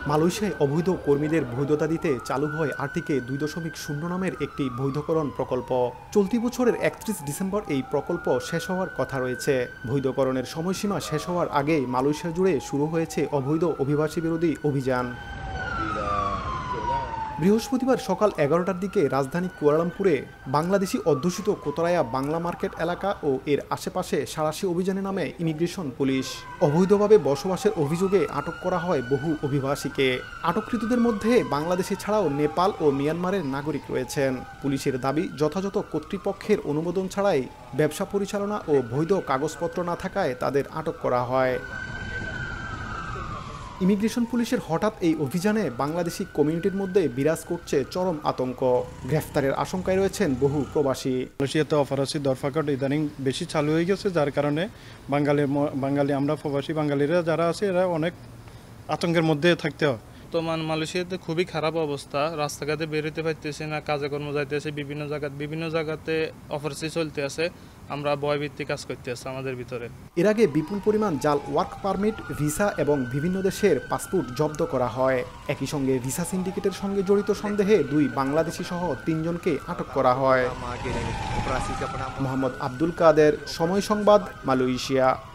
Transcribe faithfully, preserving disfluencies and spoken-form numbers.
মালয়েশিয়ায় অবৈধ কর্মীদের বৈধতা দিতে চালু হয় আর্টিকে দুই দশমিক শূন্য নামের একটি বৈধকরণ প্রকল্প। চলতি বছরের একত্রিশ ডিসেম্বর এই প্রকল্প শেষ হওয়ার কথা রয়েছে। বৈধকরণের সময়সীমা শেষ হওয়ার আগেই মালয়েশিয়া জুড়ে শুরু হয়েছে অবৈধ অভিবাসী বিরোধী অভিযান। বৃহস্পতিবার সকাল এগারোটার দিকে রাজধানী কুয়ালালামপুরে বাংলাদেশি অধ্যুষিত কোতরায়া বাংলা মার্কেট এলাকা ও এর আশেপাশে সাঁড়াশি অভিযানে নামে ইমিগ্রেশন পুলিশ। অবৈধভাবে বসবাসের অভিযোগে আটক করা হয় বহু অভিবাসীকে। আটককৃতদের মধ্যে বাংলাদেশি ছাড়াও নেপাল ও মিয়ানমারের নাগরিক রয়েছেন। পুলিশের দাবি, যথাযথ কর্তৃপক্ষের অনুমোদন ছাড়াই ব্যবসা পরিচালনা ও বৈধ কাগজপত্র না থাকায় তাদের আটক করা হয়। ইমিগ্রেশন পুলিশের হঠাৎ এই অভিযানে বাংলাদেশি কমিউনিটির মধ্যে বিরাজ করছে চরম আতঙ্ক। গ্রেফতারের আশঙ্কায় রয়েছেন বহু প্রবাসী। মালয়েশিয়াতে অপরাধী ধরপাকড় ইদানিং বেশি চালু হয়ে গেছে, যার কারণে বাঙালি বাঙালি আমরা প্রবাসী বাঙালিরা যারা আছে এরা অনেক আতঙ্কের মধ্যে থাকতে হয়। বর্তমান মালয়েশিয়াতে খুবই খারাপ অবস্থা, রাস্তাঘাটে বেরোতে পারতেছি না, কাজে কর্ম যাইতে আছে, বিভিন্ন জায়গায় বিভিন্ন জায়গাতে অপরাধী চলতে আছে, আমরা ভয়ভিত্তিক কাজ করতে আছে আমাদের ভিতরে। এর আগে বিপুল পরিমাণ জাল ওয়ার্ক পারমিট, ভিসা এবং বিভিন্ন দেশের পাসপোর্ট জব্দ করা হয়। একই সঙ্গে ভিসা সিন্ডিকেটের সঙ্গে জড়িত সন্দেহে দুই বাংলাদেশি সহ তিনজনকে আটক করা হয়। মোহাম্মদ আব্দুল কাদের, সময় সংবাদ, মালয়েশিয়া।